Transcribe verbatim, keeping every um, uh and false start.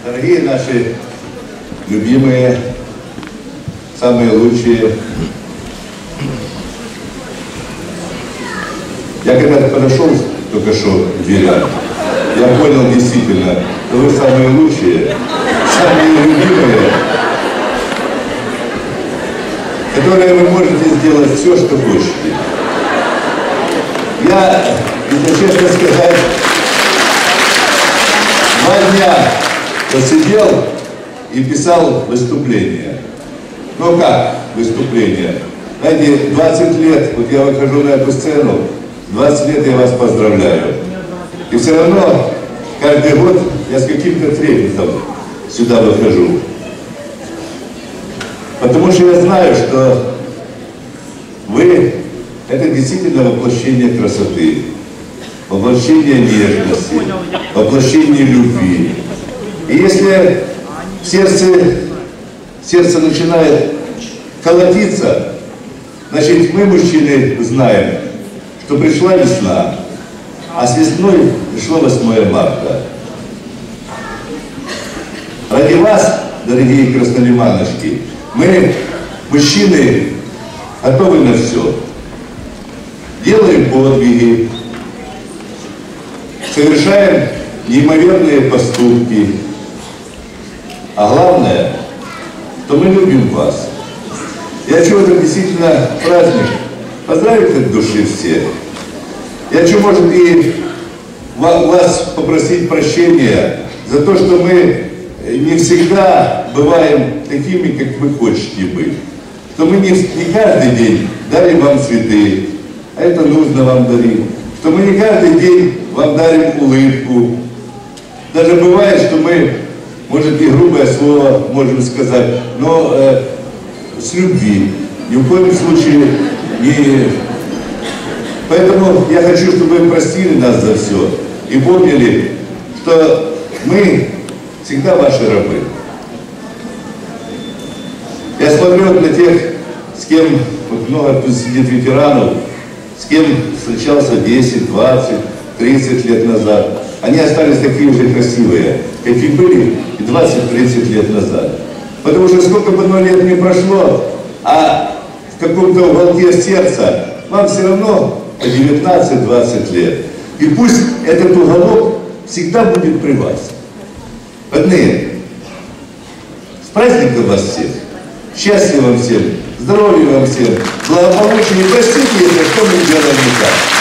Дорогие наши любимые, самые лучшие. Я когда-то подошел только что к дверям, я понял действительно, что вы самые лучшие, самые любимые, которые вы можете сделать все, что хотите. Я, если честно сказать, два дня посидел и писал выступление. Ну как выступление? Знаете, двадцать лет, вот я выхожу на эту сцену, двадцать лет я вас поздравляю. И все равно каждый год я с каким-то трепетом сюда выхожу. Потому что я знаю, что вы – это действительно воплощение красоты, воплощение нежности, воплощение любви. И если в сердце, сердце начинает колотиться, значит, мы, мужчины, знаем, что пришла весна, а с весной пришло восьмое марта. Ради вас, дорогие краснолимановские, мы, мужчины, готовы на все. Делаем подвиги, совершаем неимоверные поступки. А главное, что мы любим вас. Я хочу в этом действительно праздник поздравить от души всех. Я хочу, может, и вас попросить прощения за то, что мы не всегда бываем такими, как вы хотите быть. Что мы не, не каждый день дарим вам цветы, а это нужно вам дарить. Что мы не каждый день вам дарим улыбку. Даже бывает, что мы, может, и грубое слово можем сказать, но э, с любви. Ни в коем случае не... Поэтому я хочу, чтобы вы простили нас за все и помнили, что мы всегда ваши рабы. Я смотрю на тех, с кем, вот много тут сидит ветеранов, с кем встречался десять, двадцать, тридцать лет назад. Они остались такие же красивые, какие были и двадцать-тридцать лет назад. Потому что сколько бы оно лет не прошло, а в каком-то уголке сердца вам все равно по девятнадцать-двадцать лет. И пусть этот уголок всегда будет при вас. Родные, с праздником вас всех! Счастья вам всем! Здоровья вам всем! Благополучия! И простите, если что мы делаем не так.